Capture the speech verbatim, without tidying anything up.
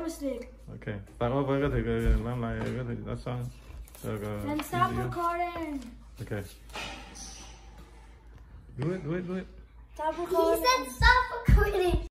mistake. Okay. Start over có thể làm lại có thể đã xong. Rồi, Then stop recording. Okay. Do it, do it, do it. Stop recording. He said stop recording.